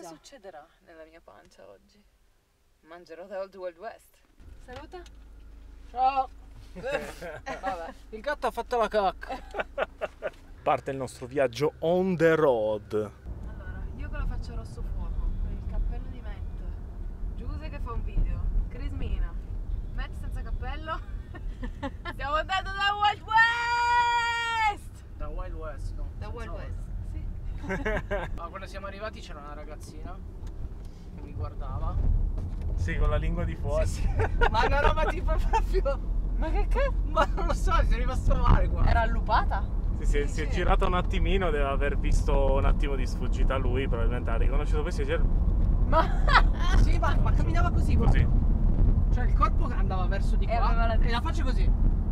Cosa succederà nella mia pancia oggi? Mangerò da Old Wild West. Saluta. Ciao. Vabbè. Il gatto ha fatto la cacca. Parte il nostro viaggio on the road. Allora, io con la faccia rosso fuoco, con il cappello di Matt, Giuse che fa un video, Chris Mina, Matt senza cappello. Stiamo andando da Wild West! Da Wild West, no? Da Wild West, sì. Ma quando siamo arrivati c'era una ragazzina che mi guardava. Sì, con la lingua di fuori. Sì, sì. Ma una roba tipo proprio. Ma che cazzo? Ma non lo so, si è rimasto male qua. Era allupata? Si è girato un attimino, deve aver visto un attimo di sfuggita lui, probabilmente ha riconosciuto, poi si è girato Ma... Sì, ma camminava così, guarda. così. Cioè il corpo andava verso di qua aveva e la faccia così.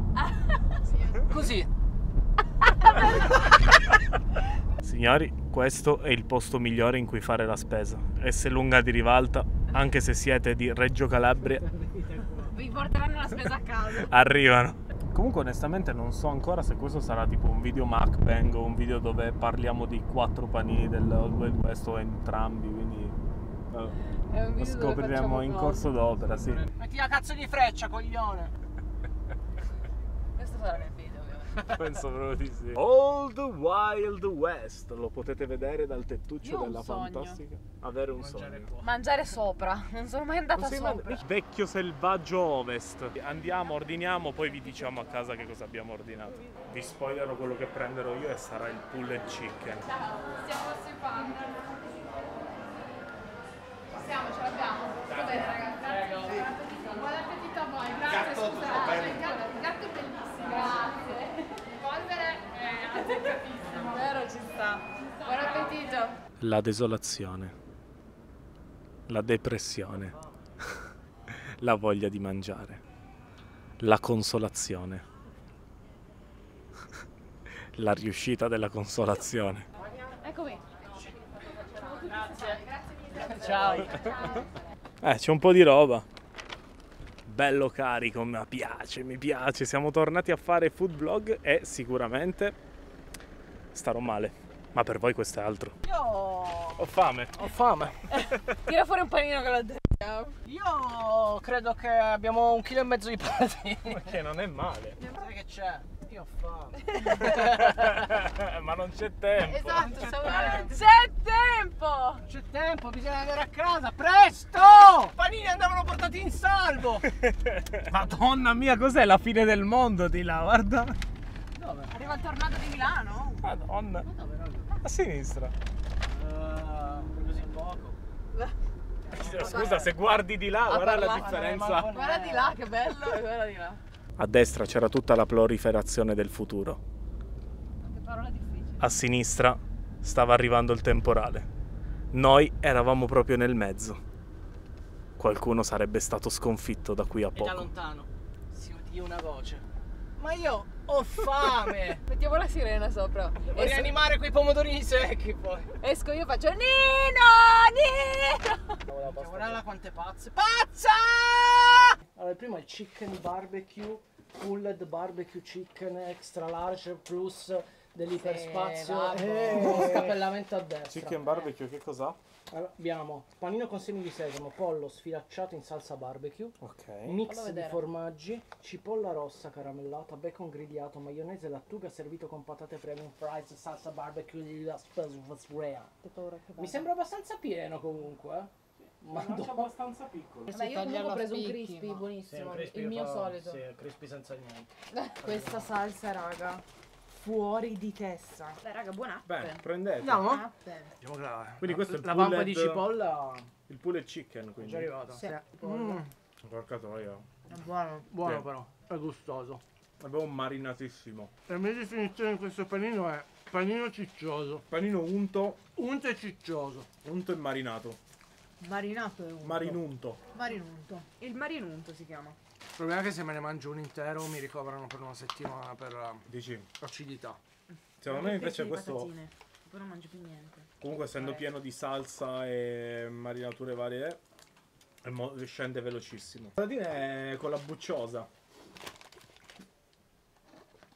Così. Signori, questo è il posto migliore in cui fare la spesa. S lunga di Rivalta, anche se siete di Reggio Calabria, Vi porteranno la spesa a casa. arrivano. Comunque onestamente non so ancora se questo sarà tipo un video mukbang o un video dove parliamo di 4 panini del Old Wild West o entrambi, quindi È un lo video dove scopriremo facciamo in cose. corso d'opera, sì. Metti la cazzo di freccia, coglione. Questo sarà nel video, ovviamente. Penso proprio di sì. Old Wild West, lo potete vedere dal tettuccio Io ho un della sogno. fantastica. Avere un Mangiare sogno. qua. Mangiare sopra, non sono mai andata Così sopra. vecchio selvaggio ovest. Andiamo, ordiniamo, poi vi diciamo a casa che cosa abbiamo ordinato. Vi spoilerò quello che prenderò io e sarà il pulled chicken. Stiamo sui pan. Siamo, ce l'abbiamo. Va bene ragazzi. Buon appetito a voi, grazie, scusate. Il gatto è bellissimo. Grazie. Polvere è azzeccatissimo. Vero, ci sta. Buon appetito. La desolazione. La depressione. La voglia di mangiare. La consolazione. La riuscita della consolazione. Eccomi. Ciao. C'è un po' di roba. Bello carico, mi piace. Siamo tornati a fare food vlog e sicuramente starò male. Ma per voi questo è altro. Io Ho fame. ho fame. Tira fuori un panino che lo detto. Io credo che abbiamo 1,5 kg di patatine. Che non è male. Sai che c'è? Io ho fame. Ma non c'è tempo. Esatto, c'è tempo! C'è tempo, bisogna andare a casa, presto! I panini andavano portati in salvo. Madonna mia, cos'è la fine del mondo di là? Guarda. Dove? Arriva il tornado di Milano. Madonna. Ma dove, raga? A sinistra. Così poco. Scusa, se guardi di là, guarda la differenza. Guarda di là, che bello, e guarda di là. A destra c'era tutta la proliferazione del futuro. Che parola difficile. A sinistra stava arrivando il temporale. Noi eravamo proprio nel mezzo. Qualcuno sarebbe stato sconfitto da qui a E da poco. lontano si udì una voce. Ma io ho fame! Mettiamo la sirena sopra. Vorrei animare quei pomodorini secchi poi. Esco io, faccio Nino! Guarda quante pazze. Pazza! Allora, il primo è il chicken barbecue, pulled barbecue chicken extra large plus dell'iperspazio e uno scappellamento a destra. Chicken barbecue, che cos'ha? Allora, abbiamo panino con semi di sesamo, pollo sfilacciato in salsa barbecue, Ok. mix Fallo di vedere. formaggi, cipolla rossa caramellata, bacon grigliato, maionese e lattuga servito con patate premium fries, salsa barbecue di la Mi sembra abbastanza pieno comunque, Ma abbastanza piccolo. Vabbè, io comunque ho preso un crispy buonissimo, il mio solito. Sì, crispy senza niente. Questa salsa, raga, fuori di testa. Beh, raga, buon app. Beh, prendete. Andiamo? Diciamo che quindi questo è il La vampa pulled, di cipolla il pulled chicken, è quindi. già arrivata. Sì. Porca troia. È buono. Buono Sì. però, è gustoso. Abbiamo marinatissimo. La mia definizione di questo panino è panino ciccioso. Panino unto, Unto e ciccioso. unto e marinato. Marinato e unto. Marinunto. Marinunto. Il marinunto si chiama. Il problema è che se me ne mangio un intero mi ricoverano per una settimana per Dici? acidità. Secondo me invece questo, Poi non mangio più niente. comunque essendo pieno di salsa e marinature varie, scende velocissimo. La patatine è con la bucciosa.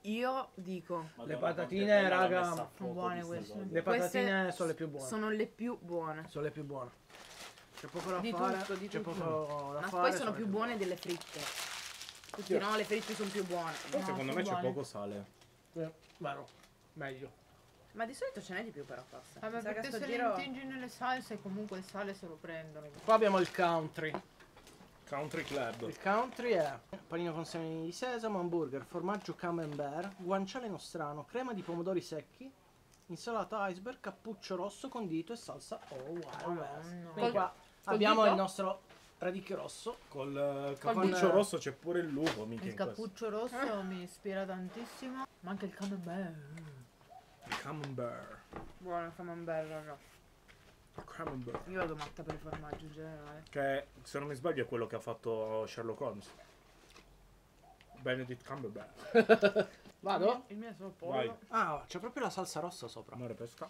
Io dico, Le patatine, raga, sono buone queste. le patatine sono le più buone. Sono le più buone. Sono le più buone. C'è poco da Di fare. tutto, di C'è tutto. poco da Ma fare. poi sono più buone delle fritte. Tutti no, le fritte sono più buone. Poi No, secondo sono me c'è buone. poco sale. Vero, meglio. Ma di solito ce n'è di più però forse. Vabbè, Mi sa che perché sto se giro... li intingi nelle salse comunque il sale se lo prendono. Qua abbiamo il country. Country Club. Il country è panino con semi di sesamo, hamburger, formaggio camembert, guanciale nostrano, crema di pomodori secchi, insalata iceberg, cappuccio rosso, condito e salsa Wild West. no. Quindi qua col abbiamo dito? il nostro radicchio rosso. Col cappuccio dito. rosso c'è pure il lupo, mica Il in questo. cappuccio rosso mi ispira tantissimo, ma anche il camembert. Camembert. Buono il camembert, raga. Camembert. Io vado matta per il formaggio in generale. Che se non mi sbaglio è quello che ha fatto Sherlock Holmes. Benedict Cumberbatch. Vado? Il mio è solo Vai. pollo. Ah, c'è proprio la salsa rossa sopra. Amore pesca.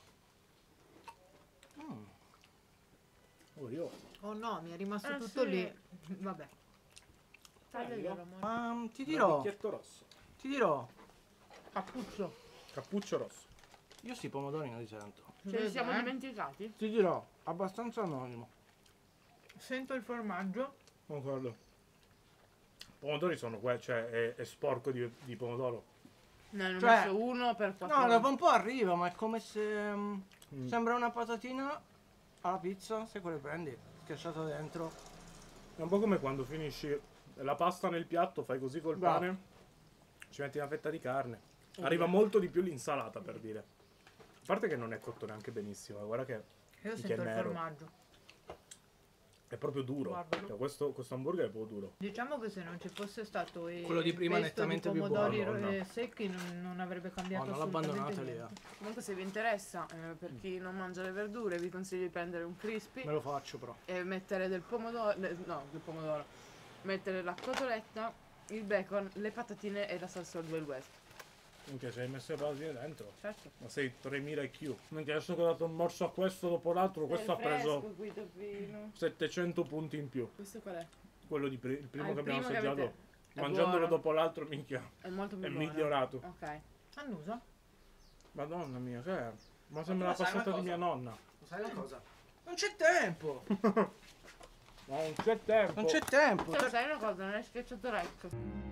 Oh, io. Oh no, mi è rimasto Ah, tutto sì. lì. Vabbè. Taglialo, amore. Ma ti dirò, rosso. Cappuccio. Cappuccio rosso. io sti pomodori non li sento. Ce li siamo dimenticati? Ti dirò, abbastanza anonimo. Sento il formaggio. Concordo. Pomodori sono qua, cioè è sporco di pomodoro. Ne hanno Cioè- messo uno per 4. No, dopo un po' arriva, ma è come se sembra una patatina alla pizza, se quelle prendi, schiacciata dentro. È un po' come quando finisci la pasta nel piatto, fai così col Bravo. pane, ci metti una fetta di carne. Arriva molto di più l'insalata, per dire. A parte che non è cotto neanche benissimo, guarda che Io che sento il nero. formaggio. È proprio duro. Guardalo. Cioè, questo hamburger è proprio duro. Diciamo che se non ci fosse stato il Quello di prima pesto nettamente di più pomodori buono, no? secchi non avrebbe cambiato No, non l'abbandonate assolutamente lì, niente. Comunque se vi interessa, per chi non mangia le verdure, vi consiglio di prendere un crispy Me lo faccio però. e mettere del pomodoro, del pomodoro, mettere la cotoletta, il bacon, le patatine e la salsa Wild West. Minchia, ci hai messo le patatine dentro. Certo. Ma sei 3000 IQ. Minchia, adesso che ho dato un morso a questo dopo l'altro, questo ha preso 700 punti in più. Questo qual è? Quello il primo Ah, il che abbiamo primo che assaggiato. avete- è Mangiandolo buono. dopo l'altro, minchia, È molto più è buono. migliorato. Ok. Annusa? Madonna mia, che è? Ma sembra la sai una passata di cosa? mia nonna. Sai una cosa? Non c'è tempo! Ma non c'è tempo. Non c'è tempo! Cioè, sai una cosa, non hai schiacciato rec.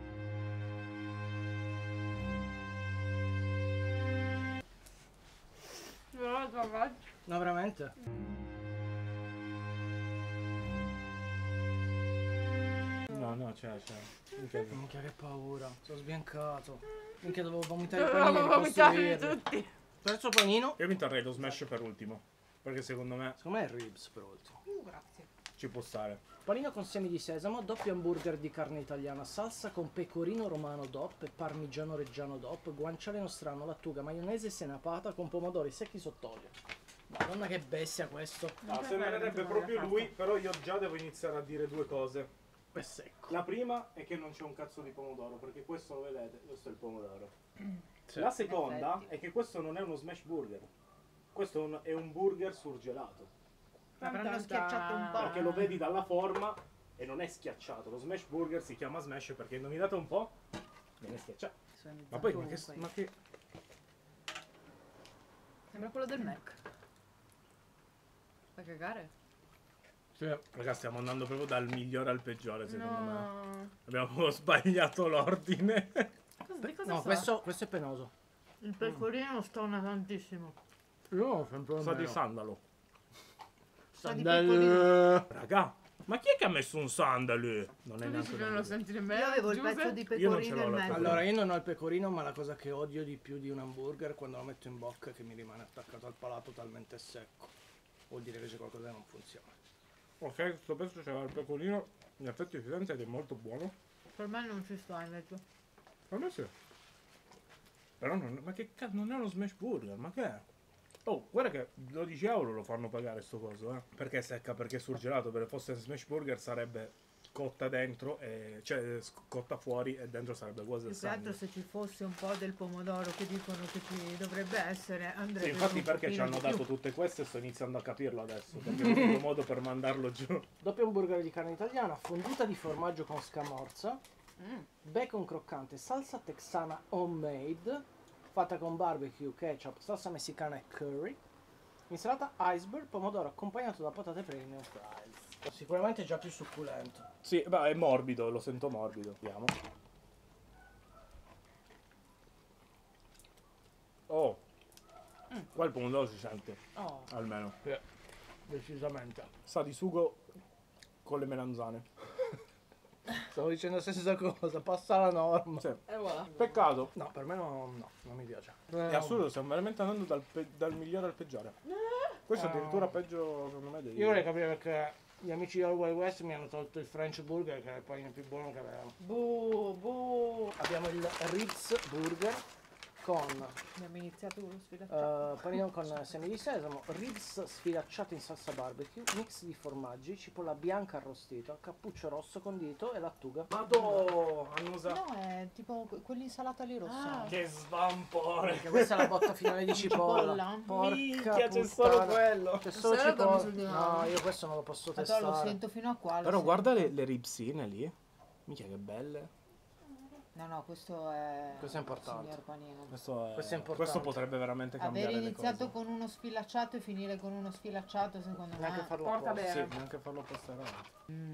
No, veramente? No, c'è. Minchia, Minchia che paura, sono sbiancato. Minchia dovevo vomitare il Dovevamo panino e vomitarli ricostruirlo. tutti. Terzo panino. Io mi terrei lo smash per ultimo. Perché secondo me Secondo me è ribs per ultimo. Grazie. ci può stare. Panino con semi di sesamo, doppio hamburger di carne italiana, salsa con pecorino romano DOP e parmigiano reggiano DOP, guanciale nostrano, lattuga, maionese senapata con pomodori secchi sott'olio. Madonna che bestia questo. Sembrerebbe proprio lui, però io già devo iniziare a dire due cose. È secco. La prima è che non c'è un cazzo di pomodoro, perché questo lo vedete, questo è il pomodoro. Sì. La seconda effetti. è che questo non è uno smash burger. Questo è un burger surgelato. Avranno schiacciato un po'. Perché lo vedi dalla forma e non è schiacciato. Lo smash burger si chiama smash perché indovinate un po'? Viene schiacciato. Ma poi ma che Sembra quello del Mac. Fa cagare? Sì. raga, stiamo andando proprio dal migliore al peggiore, secondo me. No. Abbiamo proprio sbagliato l'ordine. Di cosa No, sa? questo è penoso. Il pecorino stona tantissimo. Io sempre Sa di sandalo. Sa di pecorino. Raga, ma chi è che ha messo un sandalo? Non è Tu dici neanche che non un lo senti Io nemmeno? avevo il Giuseppe? pezzo di Io non ce pecorino l'ho in la mezzo. Allora, io non ho il pecorino, ma la cosa che odio di più di un hamburger quando lo metto in bocca è che mi rimane attaccato al palato talmente secco. Vuol dire che c'è qualcosa che non funziona. Ok, questo pezzo c'era il pecorino. In effetti si sente ed è molto buono. Per me non ci sta invece. A me sì. Però non, ma che cazzo, non è uno smash burger, ma che è? Oh, guarda che 12 euro lo fanno pagare sto coso, eh. Perché è secca, perché è surgelato, perché fosse smash burger sarebbe cotta dentro, cioè cotta fuori e dentro sarebbe quasi il Più che altro sangue. se ci fosse un po' del pomodoro che dicono che ci dovrebbe essere, andrebbe Sì, infatti un perché ci pochino hanno di più. dato tutte queste sto iniziando a capirlo adesso, perché è l'unico modo per mandarlo giù. Doppio hamburger di carne italiana, fonduta di formaggio con scamorza, Bacon croccante, salsa texana homemade, fatta con barbecue, ketchup, salsa messicana e curry. Insalata iceberg, pomodoro accompagnato da patate premium fries. Sicuramente già più succulento. Sì, beh, è morbido, lo sento morbido. Vediamo. Oh, qua il pomodoro si sente, Oh, almeno. decisamente. Sa di sugo con le melanzane. Stavo dicendo la stessa cosa, passa la norma. Sì. E voilà. Peccato. No, per me non mi piace. È assurdo, stiamo veramente andando dal migliore al peggiore. Questo è addirittura peggio, secondo me, dei... Io vorrei capire perché gli amici del Wild West mi hanno tolto il French Burger, che è poi il più buono che avevamo. Abbiamo il Ritz Burger con Abbiamo iniziato con lo sfilacciato. panino con semi di sesamo, ribs sfilacciati in salsa barbecue, mix di formaggi, cipolla bianca arrostita, cappuccio rosso condito e lattuga. Madò, annusa. No, è tipo quell'insalata lì rossa. Che svampore. Perché questa è la botta finale di cipolla. Cipolla? Porca Minchia, c'è puttana. solo quello. C'è solo Se no dormi cipolla. sul divano. No, io questo non lo posso Però lo testare. sento fino a qua. lo Però sento. guarda le ribsine lì. Minchia che belle. No, questo è. Questo è importante. Signor Panino. Questo è importante. questo potrebbe veramente cambiare Aver le iniziato cose. con uno sfilacciato e finire con uno sfilacciato, secondo Neanche me. farlo Porta apposta. bene. Sì, neanche farlo passare avanti.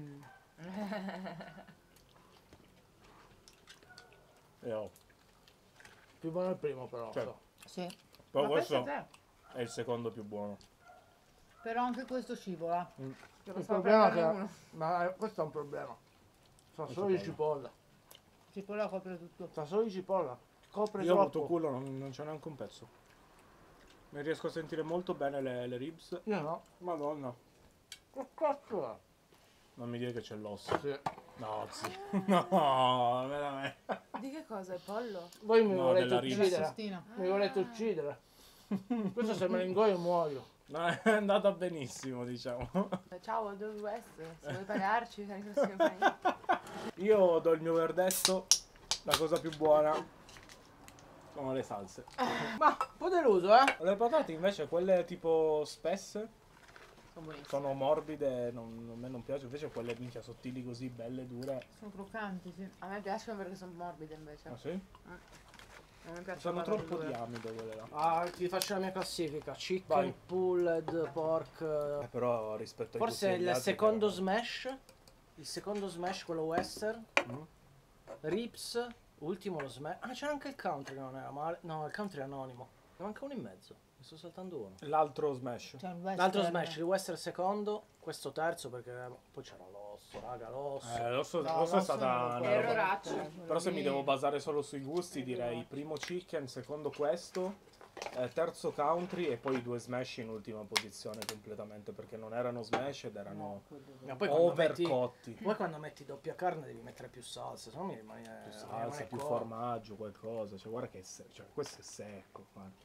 E oh. Più buono il primo però. Cioè, so. Sì. Però Ma pensa questo a te. è il secondo più buono. Però anche questo scivola. Che Il lo so problema è prenderne che... uno. Ma questo è un problema. Sa solo di cipolla. Cipolla copre tutto. Sa solo di cipolla. Copre Io ho avuto troppo. culo, non c'è neanche un pezzo. Mi riesco a sentire molto bene le ribs. Io no. Madonna. Che cazzo è? Non mi dire che c'è l'osso. Sì. No, zio. No, veramente. Di che cosa? È pollo? Voi mi No, volete della riba. La uccidere. sostina. Mi volete uccidere. Questo se me lo ingoio muoio. No, è andata benissimo, diciamo. Ciao, Wild West. Se vuoi pagarci, sai che siamo fai. Io do il mio verdetto. La cosa più buona sono le salse. Ma un po' deluso, eh? Le patate invece, quelle tipo spesse, Sono buonissime. sono morbide, a me non piace. Invece quelle minchia sottili così, belle, dure. Sono croccanti, sì. A me piacciono perché sono morbide invece. Ah sì? A me piacciono Sono le troppo verdure. di amido quelle là. Ah, ti faccio la mia classifica. Chicken, Vai. pulled, pork. Però rispetto ai Forse gusti degli il altri, secondo però- smash. Il secondo smash, quello western. Mm. Rips. Ultimo lo smash. Ah, c'era anche il country che non era male. No, il country è anonimo. Ne manca uno in mezzo. Ne sto saltando uno. L'altro smash. Cioè, il western- L'altro smash, il western secondo, questo terzo perché poi c'era l'osso, raga, l'osso. L'osso, No, l'osso è l'osso stata non lo una puoi roba- Erroraccio. mettere. Però se mi Lì- devo basare solo sui gusti direi primo chicken, secondo questo, terzo country e poi due smash in ultima posizione completamente perché non erano smash ed erano Ma poi quando metti, overcotti. poi quando metti doppia carne devi mettere più salsa, se no mi rimane Più mi salsa, rimane più qua. formaggio, qualcosa. Cioè guarda che cioè, questo è secco. Guarda.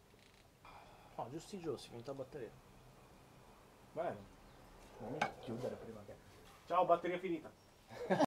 No, giusti, finita la batteria. Bene. Non chiudere prima che... Ciao, batteria finita.